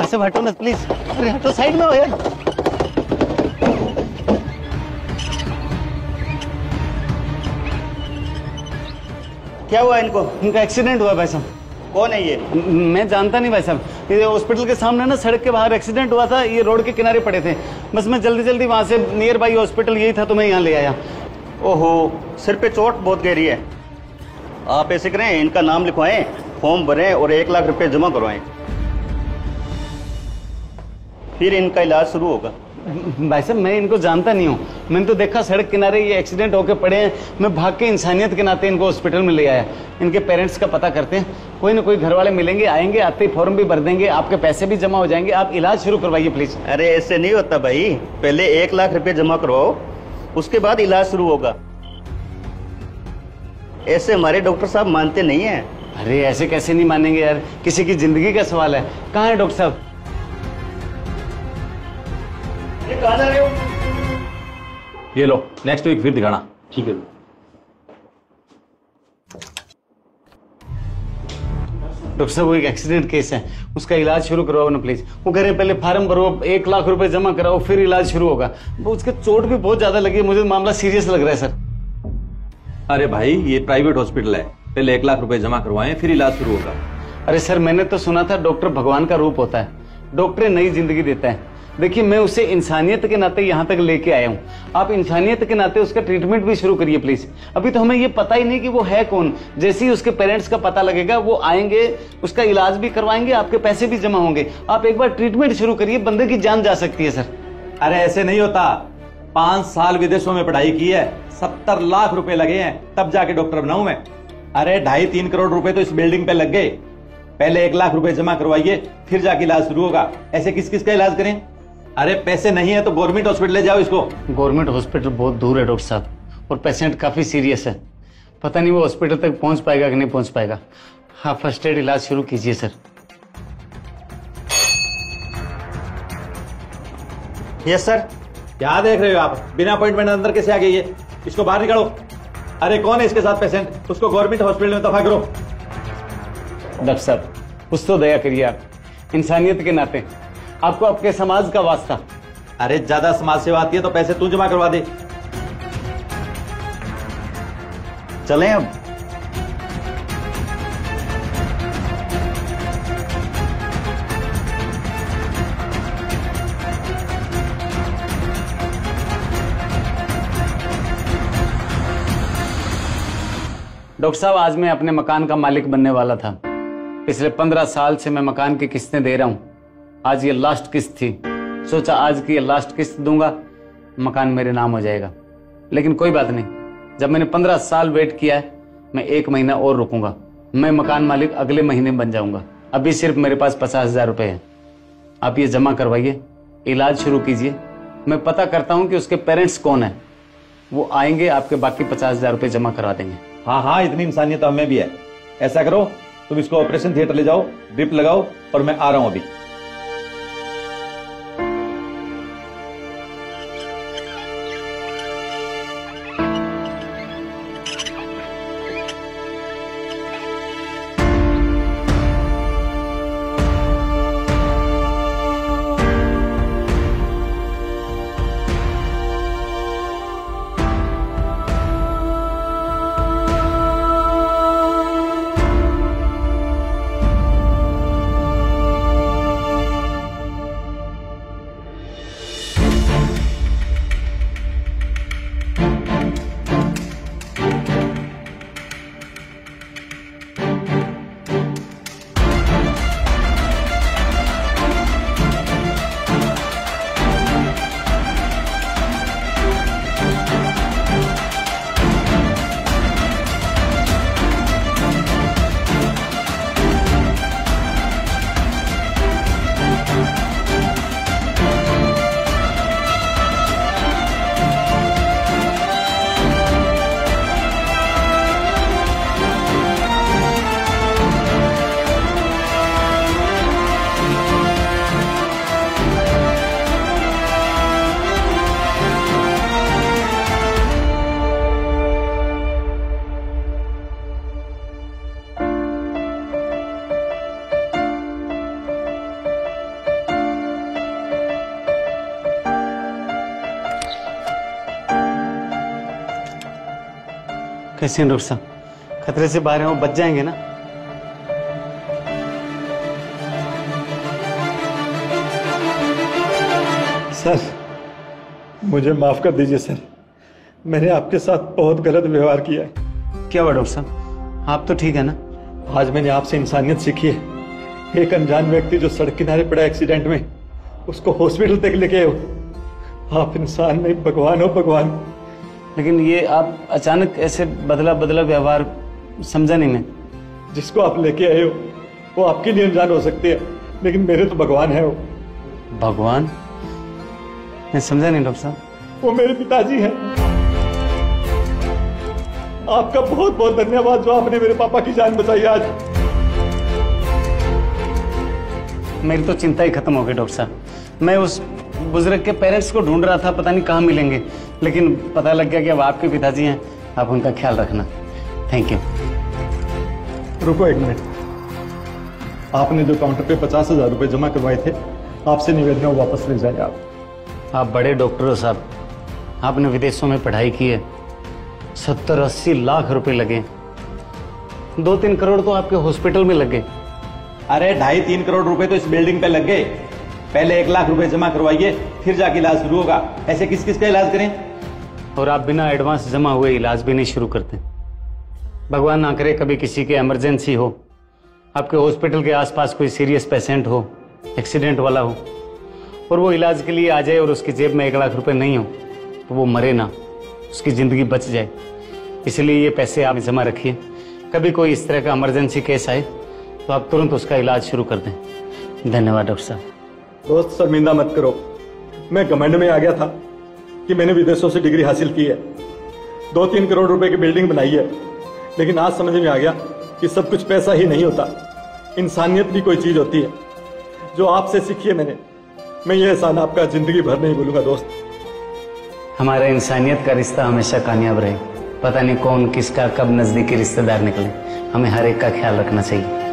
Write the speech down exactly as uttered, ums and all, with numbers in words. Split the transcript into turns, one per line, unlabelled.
से हटो ना प्लीज। अरे हटो, साइड में हो यार। क्या हुआ इनको? इनका एक्सीडेंट हुआ भाई साहब।
कौन है ये?
मैं जानता नहीं भाई साहब। ये हॉस्पिटल के सामने ना सड़क के बाहर एक्सीडेंट हुआ था, ये रोड के किनारे पड़े थे। बस मैं जल्दी जल्दी वहां से नियर बाई हॉस्पिटल यही था तो मैं यहाँ ले आया।
ओहो, सिर पे चोट बहुत गहरी है। आप ऐसे करें, इनका नाम लिखवाएं, फॉर्म भरें और एक लाख रुपए जमा करवाएं, फिर इनका इलाज शुरू होगा।
भाई साहब मैं इनको जानता नहीं हूँ, मैंने तो देखा सड़क किनारे ये एक्सीडेंट होके पड़े हैं। मैं भाग के इंसानियत के नाते इनको हॉस्पिटल में ले आया। इनके पेरेंट्स का पता करते हैं, कोई ना कोई घर वाले मिलेंगे, आएंगे, आते ही फॉर्म भी भर देंगे, आपके पैसे भी जमा हो जाएंगे। आप इलाज शुरू करवाइए प्लीज।
अरे ऐसे नहीं होता भाई, पहले एक लाख रुपए जमा करवाओ, उसके बाद इलाज शुरू होगा। ऐसे हमारे डॉक्टर साहब मानते नहीं है।
अरे ऐसे कैसे नहीं मानेंगे यार, किसी की जिंदगी का सवाल है। कहाँ है डॉक्टर साहब?
कहाँ जा रहे हो?
ये लो, नेक्स्ट वीक फिर दिखाना।
ठीक है।
डॉक्टर साहब वो एक एक्सीडेंट केस है, उसका इलाज शुरू करवाओ ना प्लीज। वो कह रहे पहले फार्म भरो, एक लाख रुपए जमा कराओ, फिर इलाज शुरू होगा। वो उसके चोट भी बहुत ज्यादा लगी है, मुझे मामला सीरियस लग रहा है सर।
अरे भाई ये प्राइवेट हॉस्पिटल है, पहले एक लाख रुपए जमा करवाएं फिर इलाज शुरू होगा।
अरे सर मैंने तो सुना था डॉक्टर भगवान का रूप होता है, डॉक्टर नई जिंदगी देता है। देखिए मैं उसे इंसानियत के नाते यहाँ तक लेके आया हूँ, आप इंसानियत के नाते उसका ट्रीटमेंट भी शुरू करिए प्लीज। अभी तो हमें ये पता ही नहीं कि वो है कौन। जैसे ही उसके पेरेंट्स का पता लगेगा वो आएंगे, उसका इलाज भी करवाएंगे, आपके पैसे भी जमा होंगे। आप एक बार ट्रीटमेंट शुरू करिए, बंदे की जान जा सकती है सर।
अरे ऐसे नहीं होता, पांच साल विदेशों में पढ़ाई की है, सत्तर लाख रुपए लगे हैं, तब जाके डॉक्टर बनाऊं मैं। अरे ढाई तीन करोड़ रुपए तो इस बिल्डिंग पे लग गए। पहले एक लाख रुपए जमा करवाइए फिर जाके इलाज शुरू होगा। ऐसे किस किस का इलाज करें? अरे पैसे नहीं है तो गवर्नमेंट हॉस्पिटल ले जाओ इसको।
गवर्नमेंट हॉस्पिटल बहुत दूर है डॉक्टर साहब, और पेशेंट काफी सीरियस है, पता नहीं वो हॉस्पिटल तक पहुंच पाएगा कि नहीं पहुंच पाएगा। आप फर्स्ट एड इलाज शुरू कीजिए सर।
Yes sir.
क्या देख रहे हो आप? बिना अपॉइंटमेंट अंदर कैसे आ गई है? इसको बाहर निकालो। अरे कौन है इसके साथ पेशेंट? उसको गवर्नमेंट हॉस्पिटल में दफा करो।
डॉक्टर साहब कुछ तो दया करिए आप, इंसानियत के नाते, आपको आपके समाज का वास्ता।
अरे ज्यादा समाज सेवा आती है तो पैसे तू जमा करवा दे।
चलें अब।
डॉक्टर साहब आज मैं अपने मकान का मालिक बनने वाला था। पिछले पंद्रह साल से मैं मकान की किस्तें दे रहा हूं, आज ये लास्ट किस्त थी। सोचा आज की ये लास्ट किस्त दूंगा, मकान मेरे नाम हो जाएगा। लेकिन कोई बात नहीं, जब मैंने पंद्रह साल वेट किया है, मैं एक महीना और रुकूंगा। मैं मकान मालिक अगले महीने बन जाऊंगा। अभी सिर्फ मेरे पास पचास हजार रुपए है, आप ये जमा करवाइए, इलाज शुरू कीजिए। मैं पता करता हूं कि उसके पेरेंट्स कौन है, वो आएंगे, आपके बाकी पचास हजार रुपए जमा करवा देंगे।
हाँ हाँ, इतनी इंसानियत हमें भी है। ऐसा करो, तुम इसको ऑपरेशन थिएटर ले जाओ, ड्रिप लगाओ, और मैं आ रहा हूं अभी।
कैसे हैं डॉक्टर साहब? खतरे से बाहर हैं, वो बच जाएंगे ना?
सर मुझे माफ कर दीजिए सर, मैंने आपके साथ बहुत गलत व्यवहार किया है।
क्या हुआ डॉक्टर साहब? आप तो ठीक है ना?
आज मैंने आपसे इंसानियत सीखी है। एक अनजान व्यक्ति जो सड़क किनारे पड़ा एक्सीडेंट में, उसको हॉस्पिटल तक लेके आए हो। आप इंसान नहीं, भगवान हो भगवान।
लेकिन ये आप अचानक ऐसे बदला बदला व्यवहार समझा नहीं मैं।
जिसको आप लेके आए हो वो आपके लिए अनजान हो सकते हैं, लेकिन मेरे तो भगवान है वो।
भगवान? मैं समझा नहीं डॉक्टर साहब।
वो मेरे पिताजी हैं। आपका बहुत बहुत धन्यवाद जो आपने मेरे पापा की जान बचाई आज।
मेरी तो चिंता ही खत्म हो गई डॉक्टर साहब। मैं उस बुजुर्ग के पेरेंट्स को ढूंढ रहा था, पता नहीं कहाँ मिलेंगे, लेकिन पता लग गया कि अब आपके पिताजी हैं। आप उनका ख्याल रखना। Thank you.
रुको एक मिनट, आपने जो काउंटर पे पचास हजार रुपए जमा करवाए थे, आपसे निवेदन है वापस ले जाए आप।
आप बड़े डॉक्टर हो साहब, आपने विदेशों में पढ़ाई की है, सत्तर अस्सी लाख रुपए लगे, दो तीन करोड़ तो आपके हॉस्पिटल में लगे।
अरे ढाई तीन करोड़ रुपए तो इस बिल्डिंग पे लग गए। पहले एक लाख रुपए जमा करवाइए, फिर जाके इलाज शुरू होगा। ऐसे किस किस का इलाज करें?
और आप बिना एडवांस जमा हुए इलाज भी नहीं शुरू करते। भगवान ना करे कभी किसी के इमरजेंसी हो, आपके हॉस्पिटल के आसपास कोई सीरियस पेशेंट हो, एक्सीडेंट वाला हो, और वो इलाज के लिए आ जाए और उसकी जेब में एक लाख रुपए नहीं हो, तो वो मरे ना, उसकी जिंदगी बच जाए। इसलिए ये पैसे आप जमा रखिए। कभी कोई इस तरह का इमरजेंसी केस आए तो आप तुरंत उसका इलाज शुरू कर दें। धन्यवाद डॉक्टर साहब।
दोस्त शर्मिंदा मत करो, मैं घमंड में आ गया था कि मैंने विदेशों से डिग्री हासिल की है, दो तीन करोड़ रुपए की बिल्डिंग बनाई है, लेकिन आज समझ में आ गया कि सब कुछ पैसा ही नहीं होता, इंसानियत भी कोई चीज होती है, जो आपसे सीखी है मैंने। मैं ये एहसान आपका जिंदगी भर नहीं भूलूंगा दोस्त।
हमारा इंसानियत का रिश्ता हमेशा कामयाब रहे। पता नहीं कौन किसका कब नजदीकी रिश्तेदार निकले, हमें हर एक का ख्याल रखना चाहिए।